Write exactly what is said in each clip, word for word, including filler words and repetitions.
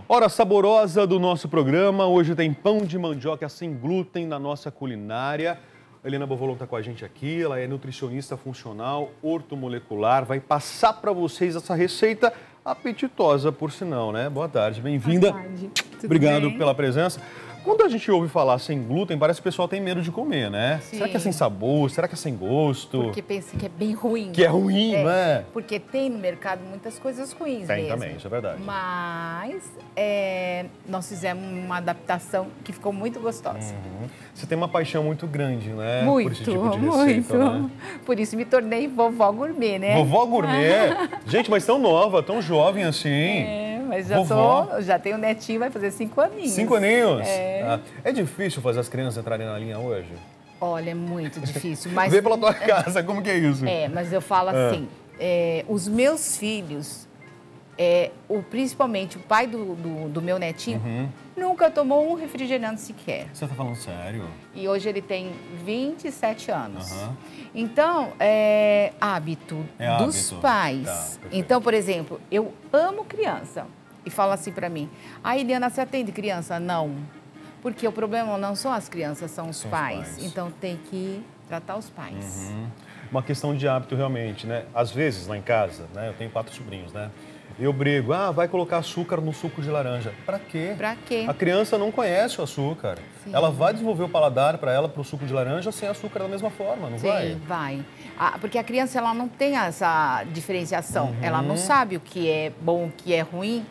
Hora saborosa do nosso programa. Hoje tem pão de mandioca sem glúten na nossa culinária. A Helena Bovolo está com a gente aqui. Ela é nutricionista funcional, ortomolecular. Vai passar para vocês essa receita apetitosa, por sinal, né? Boa tarde, bem-vinda. Boa tarde. Tudo Obrigado bem? pela presença. Quando a gente ouve falar sem glúten, parece que o pessoal tem medo de comer, né? Sim. Será que é sem sabor? Será que é sem gosto? Porque pensa que é bem ruim. Que é ruim, é, né? Porque tem no mercado muitas coisas ruins Tem mesmo. também, isso é verdade. Mas é, nós fizemos uma adaptação que ficou muito gostosa. Uhum. Você tem uma paixão muito grande, né? Muito, por esse tipo de muito. receita, né? Por isso me tornei vovó gourmet, né? Vovó gourmet? Gente, mas tão nova, tão jovem assim. É, mas já, Vovó. tô, já tenho um netinho, vai fazer cinco aninhos. Cinco aninhos? É. Ah, é difícil fazer as crianças entrarem na linha hoje? Olha, é muito difícil. Mas, Vê pela tua casa, como que é isso? É, mas eu falo Ah. assim, é, os meus filhos, é, o, principalmente o pai do, do, do meu netinho, Uhum. nunca tomou um refrigerante sequer. Você tá falando sério? E hoje ele tem vinte e sete anos. Aham. Então, é hábito É dos hábito. pais. Tá, perfeito. Então, por exemplo, eu amo criança. E fala assim pra mim, ah, Eliana, você atende criança? Não. Porque o problema não são as crianças, são os, São os pais. pais. Então, tem que tratar os pais. Uhum. Uma questão de hábito realmente, né? Às vezes, lá em casa, né? Eu tenho quatro sobrinhos, né? Eu brigo, ah, vai colocar açúcar no suco de laranja. Pra quê? Pra quê? A criança não conhece o açúcar. Sim. Ela vai desenvolver o paladar para ela pro suco de laranja sem açúcar da mesma forma, não Sim, vai? vai. Ah, porque a criança ela não tem essa diferenciação. Uhum. Ela não sabe o que é bom, o que é ruim,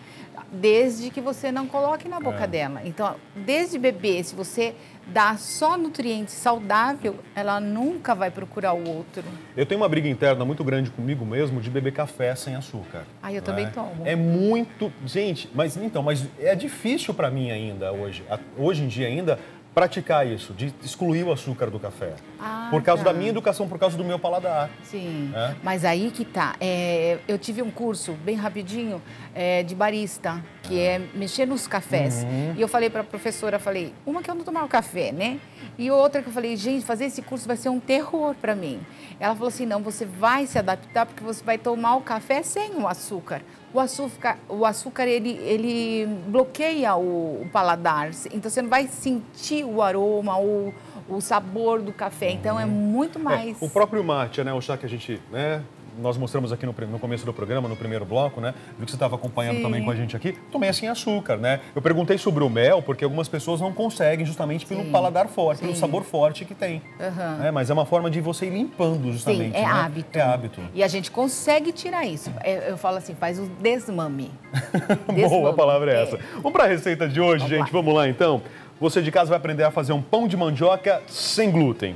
desde que você não coloque na boca É. dela. Então, desde bebê, se você dá só nutriente saudável, ela nunca vai procurar o outro. Eu tenho uma briga interna muito grande comigo mesmo de beber café sem açúcar. Ah, eu não também é? tomo. É muito, gente, mas então, mas é difícil para mim ainda hoje, a- hoje em dia ainda praticar isso, de excluir o açúcar do café. Ah, por causa tá. da minha educação, por causa do meu paladar. Sim, É? mas aí que tá. É, eu tive um curso, bem rapidinho, é, de barista, que é mexer nos cafés. Uhum. E eu falei para a professora, falei, uma que eu não tomava café, né? E outra que eu falei, gente, fazer esse curso vai ser um terror para mim. Ela falou assim, não, você vai se adaptar porque você vai tomar o café sem o açúcar. O açúcar, o açúcar ele, ele bloqueia o, o paladar, então você não vai sentir o aroma, o, o sabor do café. Então é muito mais... É, o próprio mate, né, o chá que a gente, né, nós mostramos aqui no, prim- no começo do programa, no primeiro bloco, né, viu que você estava acompanhando Sim. também com a gente aqui, também é sem açúcar, né. Eu perguntei sobre o mel, porque algumas pessoas não conseguem justamente pelo Sim. paladar forte, pelo Sim. sabor forte que tem. Aham. né, mas é uma forma de você ir limpando Sim, justamente, é né? hábito. É hábito. E a gente consegue tirar isso. É, Eu falo assim, faz o desmame. Boa, Desmame. a palavra é essa. É. Vamos para a receita de hoje, Vamos gente, lá. vamos lá então. Você de casa vai aprender a fazer um pão de mandioca sem glúten.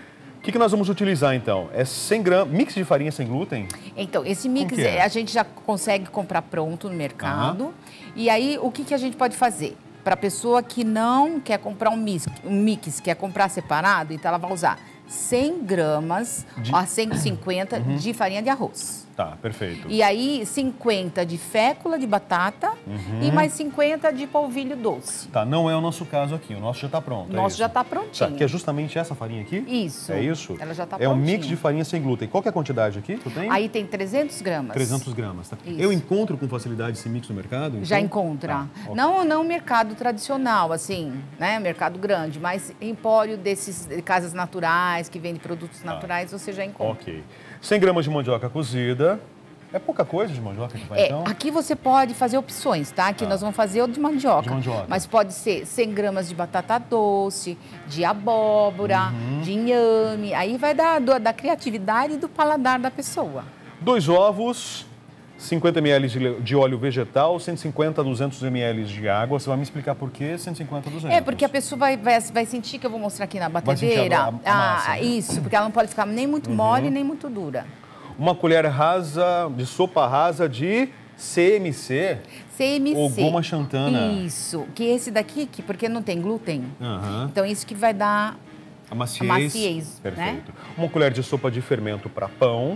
O que, que nós vamos utilizar então? É cem gramas, mix de farinha sem glúten? Então, esse mix que é? é, a gente já consegue comprar pronto no mercado. E aí, o que, que a gente pode fazer? Para a pessoa que não quer comprar um mix, um mix, quer comprar separado, então ela vai usar cem gramas De- a cento e cinquenta de farinha de arroz. Tá, perfeito. E aí, cinquenta de fécula de batata e mais cinquenta de polvilho doce. Tá, não é o nosso caso aqui, o nosso já está pronto. O é nosso isso? já está prontinho. Tá, que é justamente essa farinha aqui? Isso. É isso? Ela já tá É um mix prontinha. de farinha sem glúten. Qual que é a quantidade aqui que tu tem? Aí tem trezentas gramas. trezentas gramas, tá? Isso. Eu encontro com facilidade esse mix no mercado? Já então? encontra. Tá, ok. Não, não mercado tradicional, assim, né? Mercado grande, mas empório desses de casas naturais, que vende produtos naturais, você já encontra. Ok. cem gramas de mandioca cozida. É pouca coisa de mandioca que vai, É, então? aqui você pode fazer opções, tá? Aqui Tá. nós vamos fazer o de mandioca. De mandioca. Mas pode ser cem gramas de batata doce, de abóbora, Uhum. de inhame. Aí vai dar do- da criatividade e do paladar da pessoa. Dois ovos, cinquenta mililitros de, le- de óleo vegetal, cento e cinquenta a duzentos mililitros de água. Você vai me explicar por que cento e cinquenta a duzentos? É, porque a pessoa vai, vai, vai sentir que eu vou mostrar aqui na sentir batedeira. a- a- a massa, Ah, né? isso, porque ela não pode ficar nem muito mole, nem muito dura. Uma colher rasa de sopa rasa de C M C. C M C. Ou goma xantana. Isso, que esse daqui, que, porque não tem glúten. Aham. Então, isso que vai dar... A maciez. A maciez, né? Perfeito. Uma colher de sopa de fermento para pão.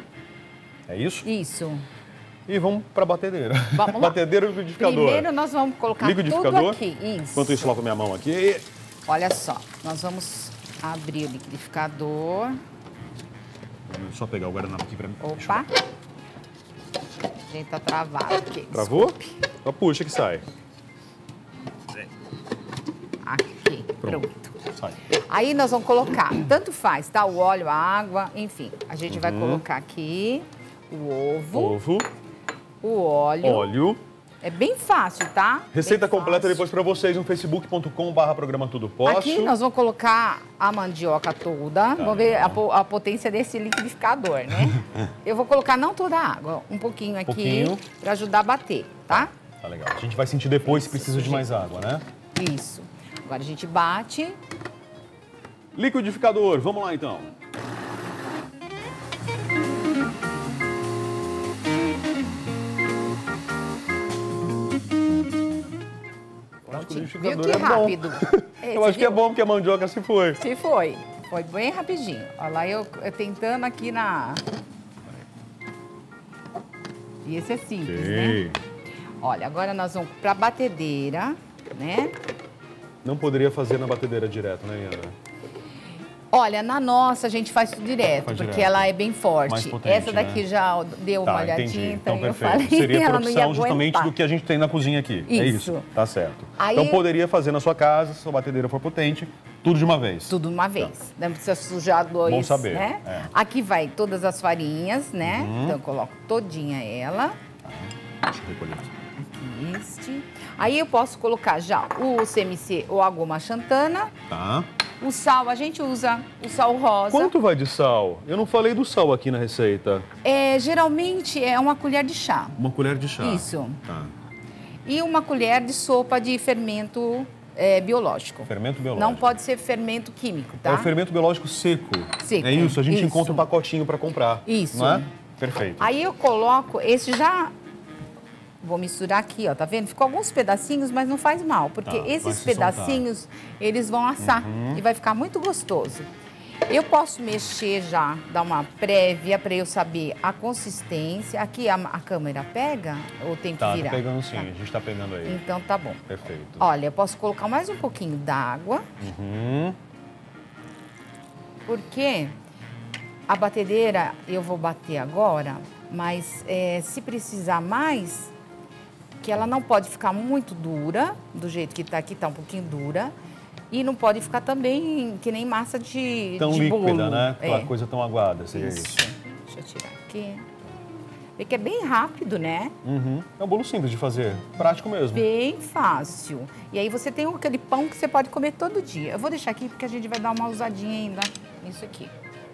É isso? Isso. E vamos para a batedeira. Vamos lá. Batedeira e liquidificador. Primeiro, nós vamos colocar tudo Liquidificador. aqui. Isso. Enquanto isso, coloco a minha mão aqui. Olha só, nós vamos abrir o liquidificador. Vou só pegar o guardanapo aqui para mim. Opa. Gente, tá travado aqui. Travou? Só puxa que sai. Aqui, pronto. Sai. Aí nós vamos colocar, tanto faz, tá? O óleo, a água, enfim. A gente uhum. vai colocar aqui o ovo. Ovo. O óleo. Óleo. É bem fácil, tá? Receita bem completa fácil. Depois para vocês no facebook ponto com barra programa Tudo Posso. Aqui nós vamos colocar a mandioca toda. Tá. Vamos ver a, a potência desse liquidificador, né? Eu vou colocar não toda a água, um pouquinho aqui para ajudar a bater, tá? Tá legal. A gente vai sentir depois Isso, se precisa de gente. mais água, né? Isso. Agora a gente bate. Liquidificador, vamos lá então. Viu que é rápido? É, eu acho viu? que é bom porque a mandioca se foi. Se foi. Foi bem rapidinho. Olha lá eu, eu tentando aqui na... E esse é simples, okay. né? Olha, agora nós vamos para a batedeira, né? Não poderia fazer na batedeira direto, né, Iana? Olha, na nossa a gente faz tudo direto, faz porque direto. ela é bem forte. Potente, Essa daqui né? já deu tá, uma olhadinha, então, então eu falei Seria ela por não ia opção justamente aguentar. do que a gente tem na cozinha aqui. Isso. É isso, tá certo. Aí, então poderia fazer na sua casa, se a batedeira for potente, tudo de uma vez. Tudo de uma vez. Tá. Não precisa sujar dois, Bom saber. Né? É. Aqui vai todas as farinhas, né? Uhum. Então eu coloco todinha ela. Ah, deixa eu recolher. Aqui este. Aí eu posso colocar já o C M C ou a goma xantana. Tá. O sal, a gente usa o sal rosa. Quanto vai de sal? Eu não falei do sal aqui na receita. É, geralmente é uma colher de chá. Uma colher de chá. Isso. Tá. E uma colher de sopa de fermento é, biológico. Fermento biológico. Não pode ser fermento químico, tá? É o fermento biológico seco. Seco. É isso, a gente isso. encontra um pacotinho para comprar. Isso. Não é? Perfeito. Aí eu coloco, esse já... Vou misturar aqui, ó, tá vendo? Ficou alguns pedacinhos, mas não faz mal, porque tá, esses pedacinhos, eles vão assar uhum. e vai ficar muito gostoso. Eu posso mexer já, dar uma prévia para eu saber a consistência. Aqui a, a câmera pega ou tem que tá, virar? Tá pegando sim, tá. a gente tá pegando aí. Então tá bom. Perfeito. Olha, eu posso colocar mais um pouquinho d'água. Uhum. Porque a batedeira eu vou bater agora... Mas é, se precisar mais, que ela não pode ficar muito dura, do jeito que está aqui, está um pouquinho dura. E não pode ficar também que nem massa de, tão de líquida, bolo. né? Aquela é. coisa tão aguada, seria isso. isso. Deixa eu tirar aqui. Vê que é bem rápido, né? Uhum. É um bolo simples de fazer, prático mesmo. Bem fácil. E aí você tem aquele pão que você pode comer todo dia. Eu vou deixar aqui porque a gente vai dar uma usadinha ainda nisso aqui.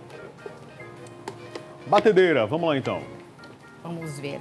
Batedeira, vamos lá então. Vamos ver.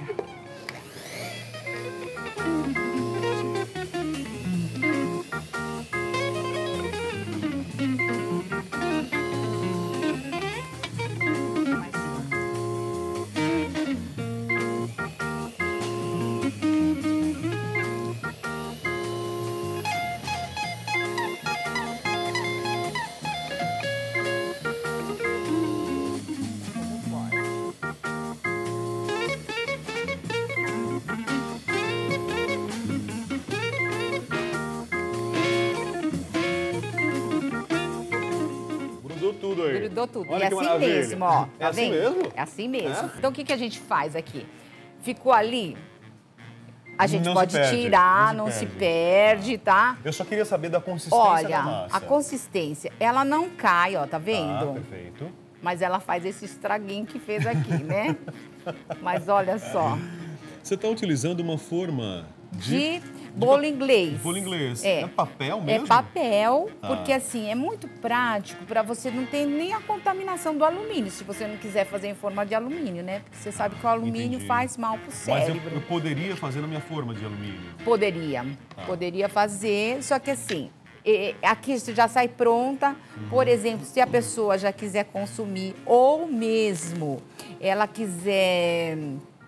Tudo aí. Grudou tudo. Olha e é que assim maravilha. mesmo, ó. Tá é assim vendo? mesmo? É assim mesmo. É? Então, o que, que a gente faz aqui? Ficou ali, a gente não pode se perde, tirar, não, não se, se perde. perde, tá? Eu só queria saber da consistência Olha, da massa. a consistência, ela não cai, ó, tá vendo? Ah, perfeito. Mas ela faz esse estraguinho que fez aqui, né? Mas olha só. Você está utilizando uma forma de... de bolo inglês. Bolo inglês. É, é papel mesmo? É papel, ah. porque assim, é muito prático para você não ter nem a contaminação do alumínio, se você não quiser fazer em forma de alumínio, né? Porque você sabe que o alumínio Entendi. faz mal pro cérebro. Mas eu, eu poderia fazer na minha forma de alumínio? Poderia. Ah. Poderia fazer, só que assim, aqui já sai pronta. Uhum. Por exemplo, se a pessoa já quiser consumir ou mesmo ela quiser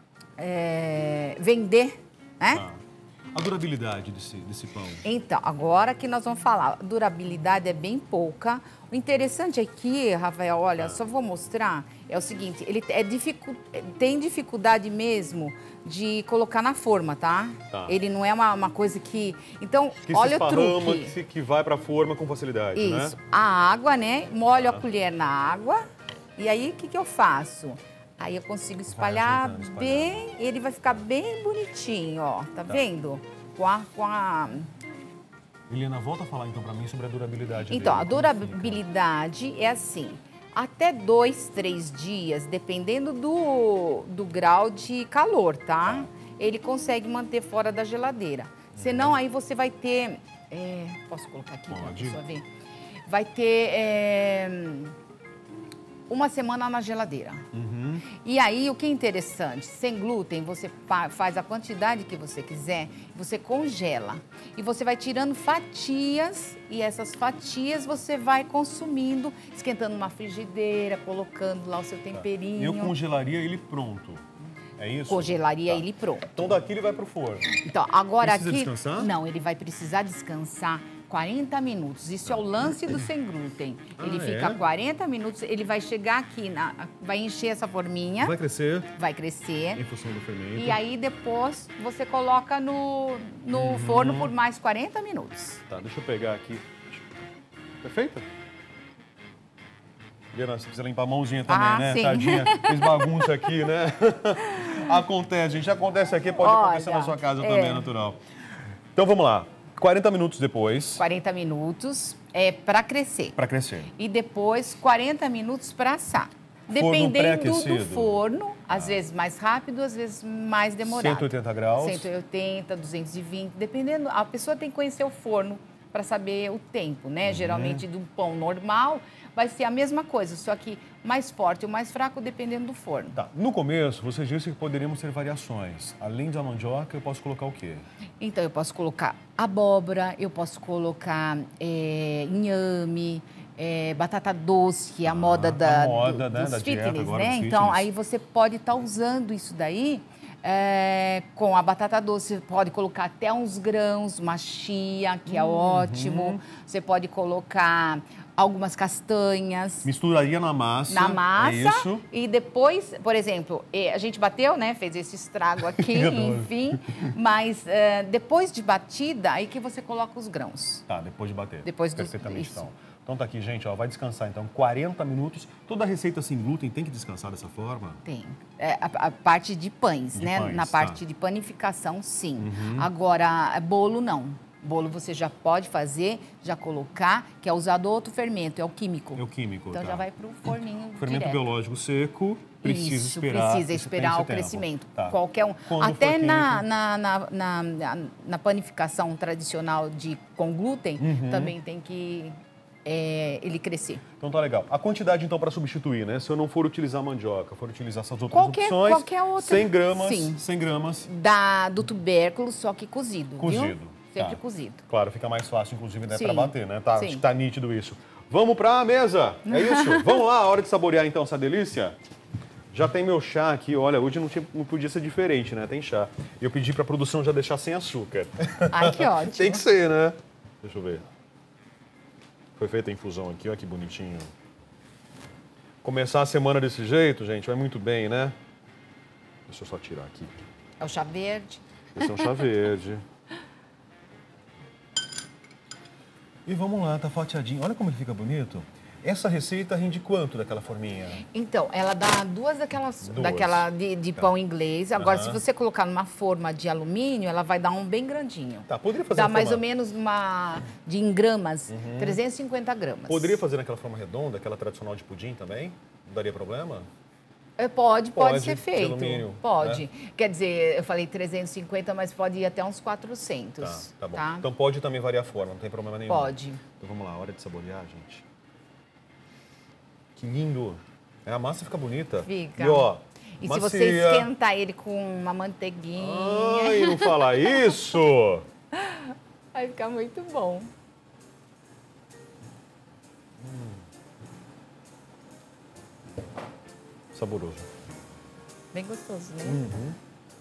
é, vender, né? Ah. A durabilidade desse, desse pão? Então, agora que nós vamos falar, a durabilidade é bem pouca. O interessante aqui, Rafael, olha, ah. só vou mostrar, é o seguinte, ele é dificu... tem dificuldade mesmo de colocar na forma, tá? tá. Ele não é uma, uma coisa que... Então, que olha se o truque. Que, se, que vai para a forma com facilidade, Isso. né? A água, né? Molho ah. a Tá. colher na água e aí o que, que eu faço? Aí eu consigo espalhar, espalhar bem, ele vai ficar bem bonitinho, ó. Tá, tá. vendo? Com a, com a... Helena, volta a falar então para mim sobre a durabilidade Então, dele. a durabilidade é assim, até dois, três dias, dependendo do, do grau de calor, tá? Ele consegue manter fora da geladeira. Senão, aí você vai ter... É, posso colocar aqui para a pessoa ver? Vai ter é, uma semana na geladeira. Uhum. E aí, o que é interessante, sem glúten, você faz a quantidade que você quiser, você congela. E você vai tirando fatias, e essas fatias você vai consumindo, esquentando uma frigideira, colocando lá o seu temperinho. Eu congelaria ele pronto. É isso? Congelaria tá. ele pronto. Então daqui ele vai pro forno. Então, agora Precisa aqui... descansar? Não, ele vai precisar descansar quarenta minutos. Isso é o lance do sem glúten. Ele Ah, fica é? quarenta minutos, ele vai chegar aqui, na, vai encher essa forminha. Vai crescer Vai crescer. em função do fermento. E aí depois você coloca no, no Uhum. forno por mais quarenta minutos. Tá, deixa eu pegar aqui. Perfeito? Helena, você precisa limpar a mãozinha também, Ah, né? sim. Tadinha, fez bagunça aqui, né? Acontece, gente. Acontece aqui, pode Olha, acontecer na sua casa é. também, é natural. Então vamos lá. quarenta minutos depois. quarenta minutos é para crescer. Para crescer. E depois quarenta minutos para assar. Forno Dependendo pré-aquecido? do forno, às vezes mais rápido, às vezes mais demorado. cento e oitenta graus. cento e oitenta, duzentos e vinte, dependendo. A pessoa tem que conhecer o forno para saber o tempo, né? Uhum. Geralmente do pão normal vai ser a mesma coisa, só que mais forte ou mais fraco dependendo do forno. Tá. No começo, você disse que poderíamos ter variações. Além da mandioca, eu posso colocar o quê? Então, eu posso colocar abóbora, eu posso colocar é, inhame, é, batata doce, que é a Ah, moda, da, a moda, do, né, dos da dieta fitness, agora, né? dos Então, fitness. aí você pode estar usando isso daí é, com a batata doce. Você pode colocar até uns grãos, uma chia, que é Uhum. ótimo. Você pode colocar algumas castanhas. Misturaria na massa. Na massa, É isso. e depois, por exemplo, eh, a gente bateu, né? Fez esse estrago aqui, Eu adoro. enfim. Mas eh, depois de batida, aí que você coloca os grãos. Tá, depois de bater. Depois do- Perfeitamente, isso. então. Então tá aqui, gente, ó, vai descansar então quarenta minutos. Toda receita sem glúten tem que descansar dessa forma? Tem. É, a, a parte de pães, De né? pães, Na tá. parte de panificação, sim. Uhum. Agora, bolo, não. Bolo você já pode fazer, já colocar, que é usado outro fermento, é o químico. É o químico, Então tá. já vai para o forninho O fermento direto. biológico seco precisa Isso, esperar. precisa esse esperar tempo. o crescimento. Tá. Qualquer um. Quando Até for na, químico- na, na, na, na- na panificação tradicional de, com glúten, Uhum. também tem que é, ele crescer. Então tá legal. A quantidade, então, para substituir, né? Se eu não for utilizar mandioca, for utilizar essas outras Qualquer- opções, qualquer outra. cem gramas, Sim. cem gramas, Da, do tubérculo, só que cozido, cozido. viu? Sempre Tá. cozido. Claro, fica mais fácil, inclusive, né, Sim. para bater, né? Tá, Sim. acho que tá nítido isso. Vamos pra mesa, é isso? Vamos lá, hora de saborear, então, essa delícia? Já tem meu chá aqui, olha, hoje não, tinha, não podia ser diferente, né? Tem chá. E eu pedi pra produção já deixar sem açúcar. Ai, que ótimo. Tem que ser, né? Deixa eu ver. Foi feita a infusão aqui, olha que bonitinho. Começar a semana desse jeito, gente, vai muito bem, né? Deixa eu só tirar aqui. É o chá verde. Esse é um chá verde. E vamos lá, tá fatiadinho. Olha como ele fica bonito. Essa receita rende quanto daquela forminha? Então, ela dá duas daquelas, Duas. daquela de, de Tá. pão inglês. Agora, Aham. se você colocar numa forma de alumínio, ela vai dar um bem grandinho. Tá, poderia fazer Dá na mais forma... ou menos uma de em gramas, trezentos e cinquenta gramas. Poderia fazer naquela forma redonda, aquela tradicional de pudim também? Não daria problema? É, Pode, pode, Pode, ser de feito. alumínio, Pode. né? Quer dizer, eu falei trezentos e cinquenta, mas pode ir até uns quatrocentos. Tá, tá bom. Tá? Então pode também variar a forma, não tem problema nenhum. Pode. Então vamos lá, hora de saborear, gente. Que lindo. É, a massa fica bonita. Fica. E ó, E macia. se você esquentar ele com uma manteiguinha, Ai, não fala isso! vai ficar muito bom. Saboroso. Bem gostoso, né? Uhum.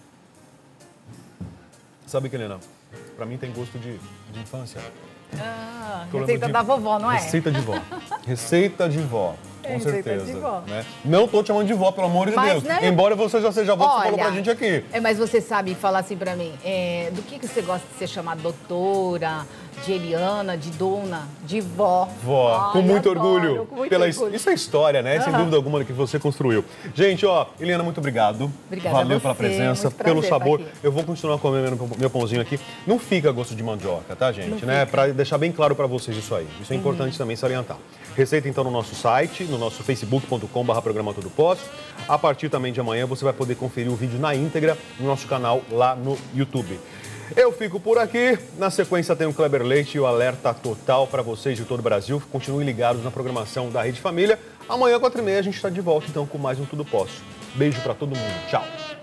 Sabe, Helena, pra mim tem gosto de, de infância. Ah, Eu lembro receita de- da vovó, não é? Receita de vó. Receita de vó. Com É, certeza. de vó. Né? Não tô te chamando de vó, pelo amor de Mas, Deus. né? Embora você já seja vó, que você falou pra gente aqui. É, mas você sabe falar assim pra mim, é, do que, que você gosta de ser chamada doutora, de Eliana, de dona, de vó? Vó, Ai, com muito adoro, orgulho. com muito Pela, orgulho. Isso é história, né? Uhum. Sem dúvida alguma que você construiu. Gente, ó, Eliana, muito obrigado. Obrigada Valeu a pela você, presença, muito pelo prazer sabor. estar aqui. Eu vou continuar comendo meu pãozinho aqui. Não fica gosto de mandioca, tá, gente? Não Né? fica. Pra deixar bem claro pra vocês isso aí. Isso é Uhum. importante também salientar. Receita, então, no nosso site, no nosso facebook ponto com barra programa Tudo Posso. A partir também de amanhã, você vai poder conferir o vídeo na íntegra no nosso canal lá no YouTube. Eu fico por aqui. Na sequência tem o Kleber Leite e o alerta total para vocês de todo o Brasil. Continuem ligados na programação da Rede Família. Amanhã, quatro e meia, a gente está de volta, então, com mais um Tudo Posso. Beijo para todo mundo. Tchau.